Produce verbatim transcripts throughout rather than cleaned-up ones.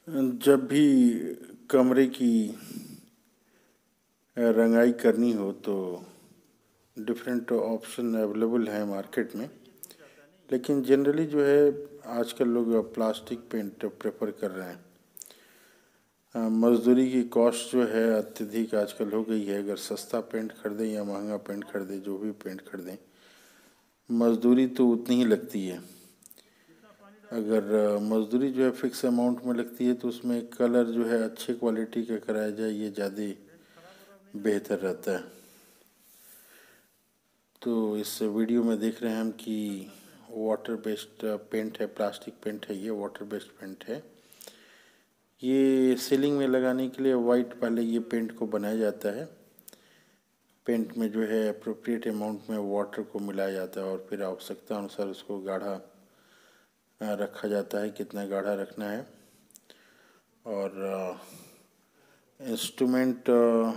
जब भी कमरे की रंगाई करनी हो तो डिफरेंट ऑप्शन अवेलेबल हैं मार्केट में, लेकिन जनरली जो है आजकल लोग प्लास्टिक पेंट प्रेफर कर रहे हैं। मज़दूरी की कॉस्ट जो है अत्यधिक आजकल हो गई है। अगर सस्ता पेंट खरीदें या महंगा पेंट खरीदें, जो भी पेंट खरीदें, मज़दूरी तो उतनी ही लगती है। अगर मज़दूरी जो है फिक्स अमाउंट में लगती है तो उसमें कलर जो है अच्छे क्वालिटी का कराया जाए, ये ज़्यादा बेहतर रहता है। तो इस वीडियो में देख रहे हैं हम कि वाटर बेस्ड पेंट है, प्लास्टिक पेंट है, ये वाटर बेस्ड पेंट है। ये सीलिंग में लगाने के लिए वाइट पहले ये पेंट को बनाया जाता है। पेंट में जो है अप्रोप्रिएट अमाउंट में वाटर को मिलाया जाता है और फिर आवश्यकता अनुसार उसको गाढ़ा रखा जाता है, कितना गाढ़ा रखना है। और इंस्ट्रूमेंट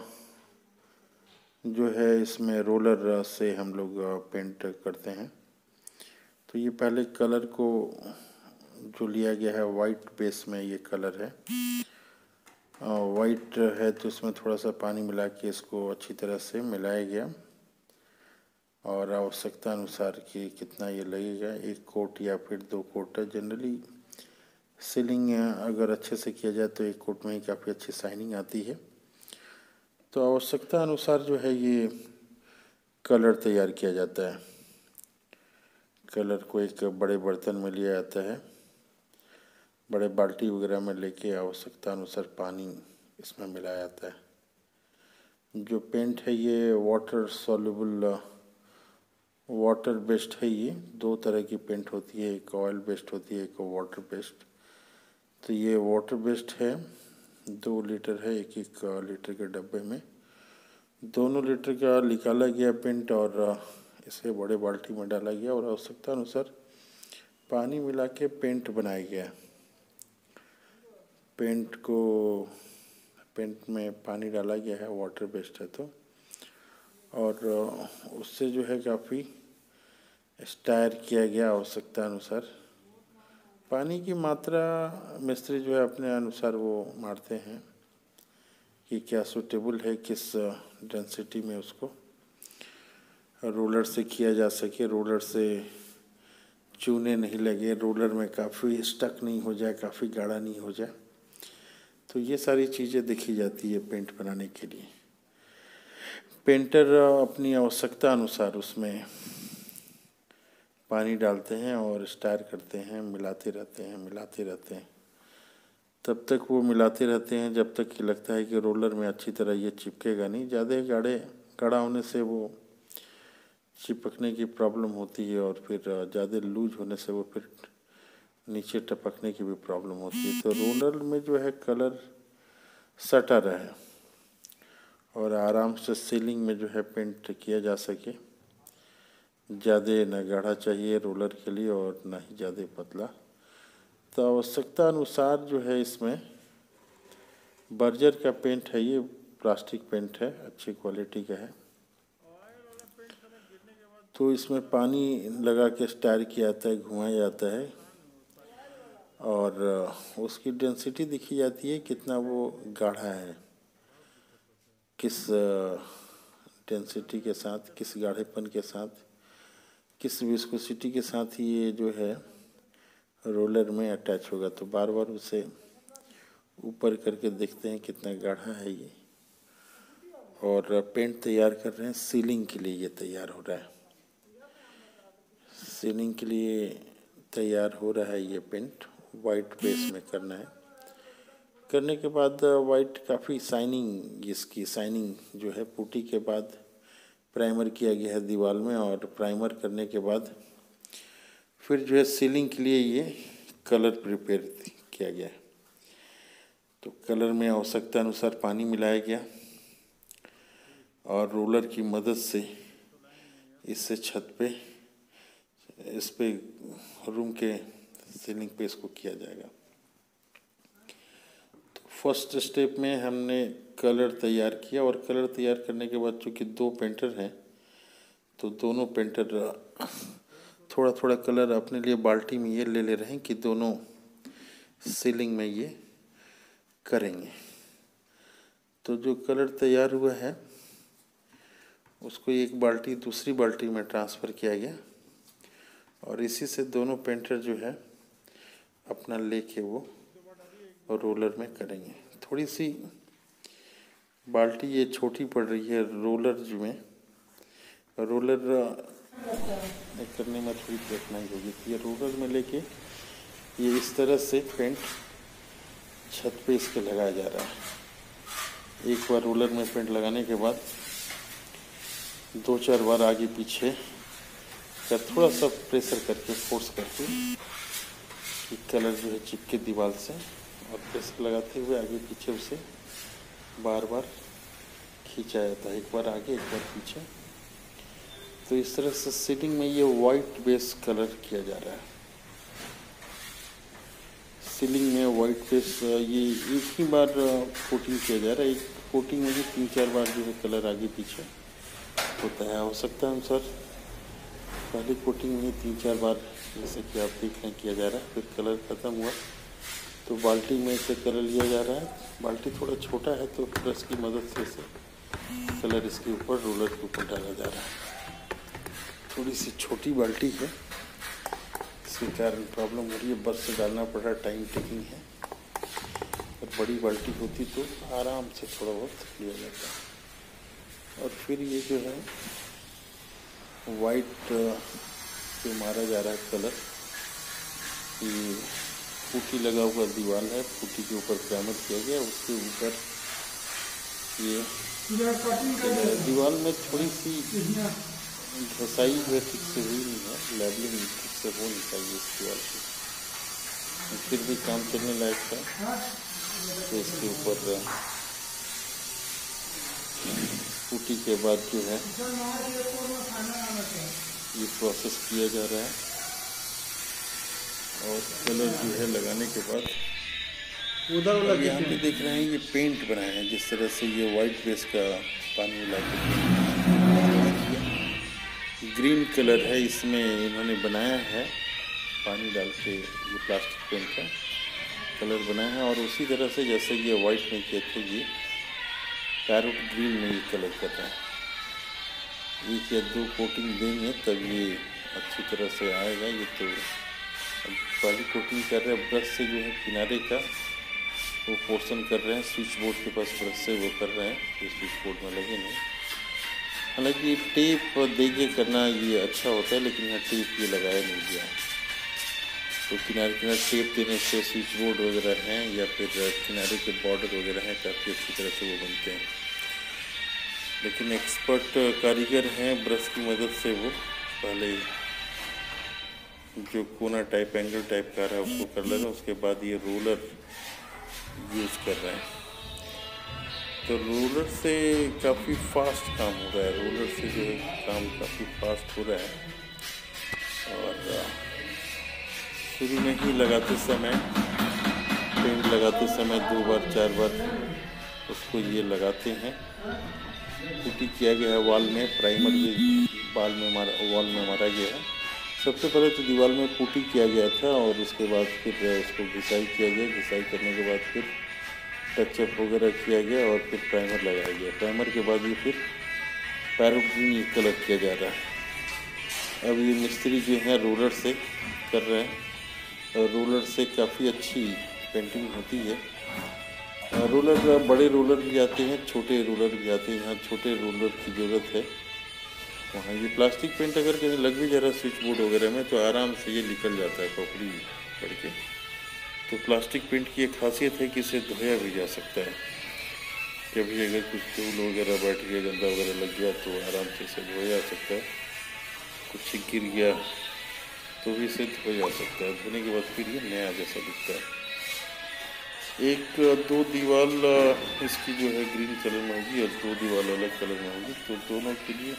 जो है इसमें रोलर से हम लोग पेंट करते हैं। तो ये पहले कलर को जो लिया गया है वाइट बेस में, ये कलर है वाइट है, तो इसमें थोड़ा सा पानी मिला के इसको अच्छी तरह से मिलाया गया और आवश्यकता अनुसार कि कितना ये लगेगा, एक कोट या फिर दो कोट। जनरली सीलिंग अगर अच्छे से किया जाए तो एक कोट में ही काफ़ी अच्छी शाइनिंग आती है। तो आवश्यकता अनुसार जो है ये कलर तैयार किया जाता है। कलर को एक बड़े बर्तन में लिया जाता है, बड़े बाल्टी वगैरह में लेके आवश्यकता अनुसार पानी इसमें मिलाया जाता है। जो पेंट है ये वाटर सॉल्युबल वाटर बेस्ड है। ये दो तरह की पेंट होती है, एक ऑयल बेस्ड होती है, एक वाटर बेस्ड। तो ये वाटर बेस्ड है, दो लीटर है, एक एक लीटर के डब्बे में दोनों लीटर का निकाला गया पेंट और इसे बड़े बाल्टी में डाला गया और आवश्यकता अनुसार पानी मिला के पेंट बनाया गया। पेंट को पेंट में पानी डाला गया है, वाटर बेस्ड है तो, और उससे जो है काफ़ी स्टायर किया गया आवश्यकता अनुसार। पानी की मात्रा मिस्त्री जो है अपने अनुसार वो मारते हैं कि क्या सूटेबल है, किस डेंसिटी में उसको रोलर से किया जा सके, रोलर से चूने नहीं लगे, रोलर में काफ़ी स्टक नहीं हो जाए, काफ़ी गाढ़ा नहीं हो जाए। तो ये सारी चीज़ें देखी जाती है पेंट बनाने के लिए। पेंटर अपनी आवश्यकता अनुसार उसमें पानी डालते हैं और स्टायर करते हैं, मिलाते रहते हैं मिलाते रहते हैं तब तक वो मिलाते रहते हैं जब तक कि लगता है कि रोलर में अच्छी तरह ये चिपकेगा नहीं। ज़्यादा गाढ़े गाढ़ा होने से वो चिपकने की प्रॉब्लम होती है और फिर ज़्यादा लूज होने से वो फिर नीचे टपकने की भी प्रॉब्लम होती है। तो रोलर में जो है कलर सटा रहे और आराम से सीलिंग में जो है पेंट किया जा सके। ज़्यादा न गाढ़ा चाहिए रोलर के लिए और ना ही ज़्यादा पतला। तो आवश्यकता अनुसार जो है इसमें बर्जर का पेंट है, ये प्लास्टिक पेंट है, अच्छी क्वालिटी का है। तो इसमें पानी लगा के स्टायर किया जाता है, घुमाया जाता है और उसकी डेंसिटी दिखी जाती है कितना वो गाढ़ा है, किस डेंसिटी के साथ, किस गाढ़ेपन के साथ, किस विस्कोसिटी के साथ ये जो है रोलर में अटैच होगा। तो बार बार उसे ऊपर करके देखते हैं कितना गाढ़ा है ये। और पेंट तैयार कर रहे हैं, सीलिंग के लिए ये तैयार हो रहा है, सीलिंग के लिए तैयार हो रहा है ये पेंट। वाइट बेस में करना है। करने के बाद वाइट काफ़ी शाइनिंग, इसकी शाइनिंग जो है पुट्टी के बाद प्राइमर किया गया है दीवार में और प्राइमर करने के बाद फिर जो है सीलिंग के लिए ये कलर प्रिपेयर किया गया है। तो कलर में आवश्यकता अनुसार पानी मिलाया गया और रोलर की मदद से इससे छत पे इस पे रूम के सीलिंग पे इसको किया जाएगा। तो फर्स्ट स्टेप में हमने कलर तैयार किया और कलर तैयार करने के बाद चूँकि दो पेंटर हैं तो दोनों पेंटर थोड़ा थोड़ा कलर अपने लिए बाल्टी में ये ले ले रहे हैं कि दोनों सीलिंग में ये करेंगे। तो जो कलर तैयार हुआ है उसको एक बाल्टी दूसरी बाल्टी में ट्रांसफ़र किया गया और इसी से दोनों पेंटर जो है अपना लेके वो रोलर में करेंगे। थोड़ी सी बाल्टी ये छोटी पड़ रही है रोलर जो में, रोलर करने में थोड़ी कठिनाई होगी। तो ये रोलर में लेके ये इस तरह से पेंट छत पे इसके लगाया जा रहा है। एक बार रोलर में पेंट लगाने के बाद दो चार बार आगे पीछे कर थोड़ा सा प्रेशर करके फोर्स करके कि कलर जो है चिपके दीवार से, और प्रेशर लगाते हुए आगे पीछे उसे बार बार खींचा जाता है, एक बार आगे एक बार पीछे। तो इस तरह से सीलिंग में ये वाइट बेस कलर किया जा रहा है। सीलिंग में वाइट बेस ये एक ही बार कोटिंग किया जा रहा है। एक कोटिंग में भी तीन चार बार जो है कलर आगे पीछे होता है। आवश्यकता अनुसार पहली कोटिंग में तीन चार बार जैसे कि आप देख रहे हैं किया जा रहा है। फिर कलर ख़त्म हुआ तो बाल्टी में से कलर लिया जा रहा है। बाल्टी थोड़ा छोटा है तो ब्रश की मदद से इसे कलर इसके ऊपर रोलर के ऊपर डाला जा रहा है। थोड़ी सी छोटी बाल्टी है, इसके कारण प्रॉब्लम हो रही है, ब्रश से डालना पड़ रहा है, टाइम टेकिंग है। और बड़ी बाल्टी होती तो आराम से थोड़ा बहुत लिया जाता है। और फिर ये जो है वाइट जो मारा जा रहा है कलर, ये पुट्टी लगा हुआ दीवार है, पुट्टी के ऊपर प्राइमर किया गया, उसके ऊपर ये दीवार में थोड़ी सी घसाई जो है ठीक से हुई नहीं है, लेबलिंग ठीक से हो नहीं पाई इस दीवार की। फिर भी काम चलने लायक था तो इसके ऊपर पुट्टी के बाद जो है ये प्रोसेस किया जा रहा है। और कलर जो है लगाने के बाद उधर वाला यहाँ पे देख रहे हैं ये पेंट बनाया है, जिस तरह से ये वाइट बेस का पानी मिला के ग्रीन कलर है इसमें इन्होंने बनाया है, पानी डाल के ये प्लास्टिक पेंट का कलर बनाया है। और उसी तरह से जैसे ये वाइट में किए थे ये पैरोट ग्रीन में ये कलर कर रहा है। एक या दो कोटिंग देंगे तब ये अच्छी तरह से आएगा। ये तो पहली कोटिंग कर रहे हैं ब्रश से जो है किनारे का वो पोर्शन कर रहे हैं, स्विच बोर्ड के पास ब्रश से वो कर रहे हैं, ये स्विच बोर्ड में लगे नहीं। हालांकि टेप दे के करना ये अच्छा होता है, लेकिन यहाँ टेप ये लगाया नहीं गया। तो किनारे किनारे टेप देने से स्विच बोर्ड वगैरह हैं या फिर किनारे के बॉर्डर वगैरह हैं काफ़ी अच्छी तरह से वो बनते हैं। लेकिन एक्सपर्ट कारीगर हैं, ब्रश की मदद से वो पहले जो कोना टाइप एंगल टाइप का रहा है उसको कर ले रहे हैं, उसके बाद ये रोलर यूज़ कर रहे हैं। तो रोलर से काफ़ी फास्ट काम हो रहा है, रोलर से जो है काम काफ़ी फास्ट हो रहा है। और शुरू में ही लगाते समय पेंट लगाते समय दो बार चार बार उसको ये लगाते हैं। पुट्टी किया गया है वॉल में, प्राइमर भी बाल में मारा वॉल में मारा गया है। सबसे पहले तो दीवार में पुट्टी किया गया था और उसके बाद फिर उसको घिसाई किया गया। घिसाई करने के बाद फिर टचअप वगैरह किया गया और फिर प्राइमर लगाया गया। प्राइमर के बाद ये फिर पैरोट ग्रीन कलर किया जा रहा है। अब ये मिस्त्री जो है रोलर से कर रहे हैं, और रोलर से काफ़ी अच्छी पेंटिंग होती है। रोलर बड़े रोलर भी आते हैं, छोटे रोलर भी आते हैं। यहाँ छोटे रोलर की ज़रूरत है। वहाँ ये प्लास्टिक पेंट अगर कहीं लग भी जा रहा है स्विच बोर्ड वगैरह में तो आराम से ये निकल जाता है खोपड़ी पड़ के। तो प्लास्टिक पेंट की एक खासियत है कि इसे धोया भी जा सकता है। कभी अगर कुछ धूल वगैरह बैठ गया, गंदा वगैरह लग गया तो आराम से इसे धोया जा सकता है। कुछ गिर गया तो भी इसे धोया जा सकता है। धोने के बाद फिर ये नया जैसा दिखता है। एक दो दीवार इसकी जो है ग्रीन कलर में होगी और दो दीवार अलग कलर में होगी। तो दोनों के लिए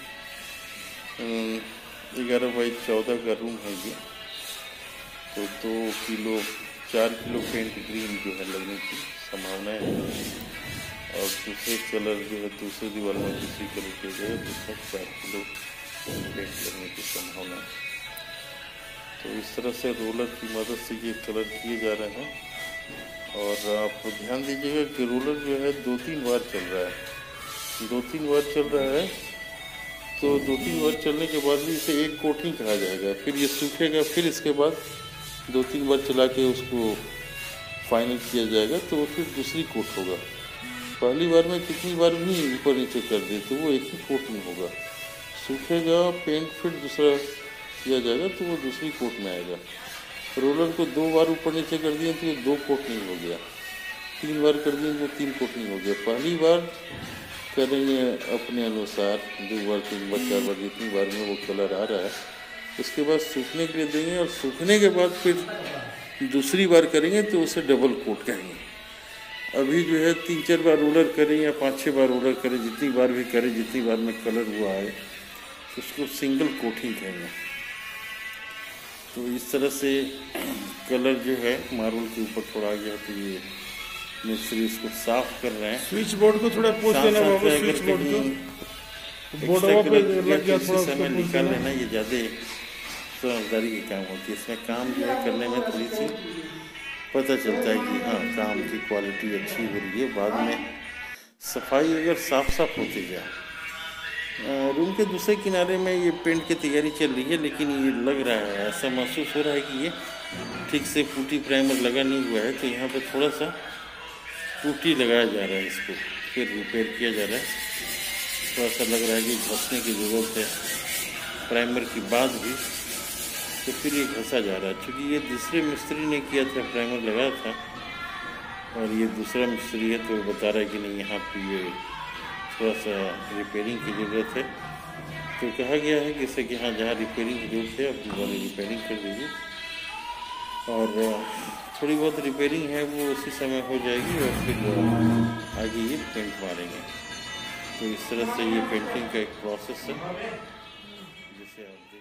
ग्यारह बाई चौदह का रूम है ये। तो दो किलो चार किलो पेंट ग्रीन जो है लगने की संभावनाएं है। और दूसरे कलर जो है दूसरे दीवार में दूसरी कलर के जो है उसमें चार किलो पेंट लगने की संभावना है। तो इस तरह से रोलर की मदद से ये कलर किए जा रहे हैं। और आप ध्यान दीजिएगा कि रोलर जो है दो तीन बार चल रहा है, दो तीन बार चल रहा है। तो दो तीन बार चलने के बाद भी इसे एक कोट नहीं कहा जाएगा, फिर ये सूखेगा, फिर इसके बाद दो तीन बार चला के उसको फाइनल किया जाएगा, तो फिर दूसरी कोट होगा। पहली बार में कितनी बार भी ऊपर नीचे कर दे तो वो एक ही कोट में होगा, सूखेगा पेंट, फिर दूसरा किया जाएगा तो वो दूसरी कोट में आएगा। रोलर को दो बार ऊपर नीचे कर दिए तो ये दो कोट नहीं हो गया, तीन बार कर दिए तो वो तीन कोट नहीं हो गया। पहली बार करेंगे अपने अनुसार, दो बार तीन बार चार बार जितनी बार में वो कलर आ रहा है, उसके बाद सूखने के लिए देंगे, और सूखने के बाद फिर दूसरी बार करेंगे तो उसे डबल कोट कहेंगे। अभी जो है तीन चार बार रोलर करें या पाँच छः बार रोलर करें, जितनी बार भी करें, जितनी बार में कलर हुआ है तो उसको सिंगल कोटिंग कहेंगे। तो इस तरह से कलर जो है मार्बल के ऊपर थोड़ा आ गया, तो ये मिस्त्री इसको साफ कर रहे हैं। स्विच बोर्ड को थोड़ा पोंछ देना बाबू, स्विच बोर्ड को बोर्डवा पे लग गया थोड़ा, समय निकाल लेना, ये ज़्यादा समझदारी की काम होती है। इसमें काम जो है करने में थोड़ी सी पता चलता है कि हाँ काम की क्वालिटी अच्छी हो रही है। बाद में सफाई अगर साफ साफ होती जाए। रूम के दूसरे किनारे में ये पेंट की तैयारी चल रही है, लेकिन ये लग रहा है, ऐसा महसूस हो रहा है कि ये ठीक से पुट्टी प्राइमर लगा नहीं हुआ है, तो यहाँ पे थोड़ा सा पुट्टी लगाया जा रहा है, इसको फिर रिपेयर किया जा रहा है। थोड़ा सा लग रहा है कि घसने की ज़रूरत है प्राइमर की बाद भी, तो फिर ये घसा जा रहा है। क्योंकि ये दूसरे मिस्त्री ने किया था, प्राइमर लगाया था, और ये दूसरा मिस्त्री है, तो वो बता रहा है कि नहीं यहाँ पे ये थोड़ा सा रिपेयरिंग की ज़रूरत है। तो कहा गया है कि जैसे कि हाँ जहाँ रिपेयरिंग की ज़रूरत है आप वाली रिपेयरिंग कर दीजिए, और थोड़ी बहुत रिपेयरिंग है वो उसी समय हो जाएगी, और फिर आगे ये पेंट मारेंगे। तो इस तरह से ये पेंटिंग का एक प्रोसेस है जिसे आप